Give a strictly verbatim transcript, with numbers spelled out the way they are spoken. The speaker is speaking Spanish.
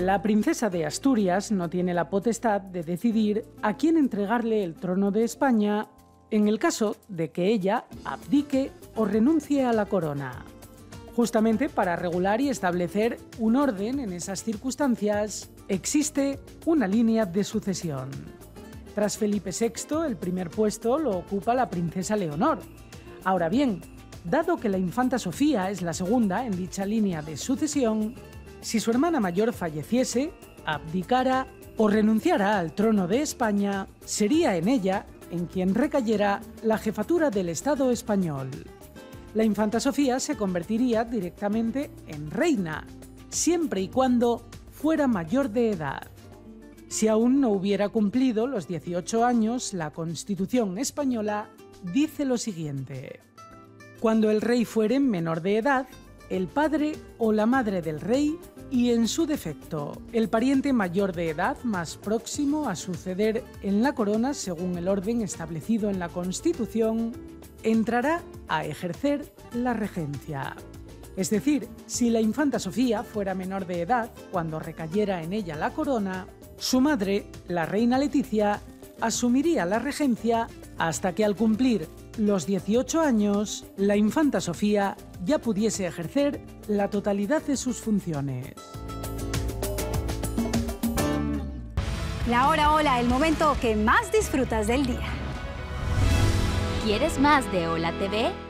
La princesa de Asturias no tiene la potestad de decidir a quién entregarle el trono de España en el caso de que ella abdique o renuncie a la corona. Justamente para regular y establecer un orden en esas circunstancias, existe una línea de sucesión. Tras Felipe sexto, el primer puesto lo ocupa la princesa Leonor. Ahora bien, dado que la infanta Sofía es la segunda en dicha línea de sucesión, si su hermana mayor falleciese, abdicara o renunciara al trono de España, sería en ella en quien recayera la jefatura del Estado español. La infanta Sofía se convertiría directamente en reina, siempre y cuando fuera mayor de edad. Si aún no hubiera cumplido los dieciocho años, la Constitución española dice lo siguiente: cuando el rey fuere menor de edad, el padre o la madre del rey, y en su defecto, el pariente mayor de edad más próximo a suceder en la corona según el orden establecido en la Constitución, entrará a ejercer la regencia. Es decir, si la infanta Sofía fuera menor de edad cuando recayera en ella la corona, su madre, la reina Leticia, asumiría la regencia hasta que al cumplir los dieciocho años, la infanta Sofía ya pudiese ejercer la totalidad de sus funciones. La hora hola, el momento que más disfrutas del día. ¿Quieres más de Hola T V?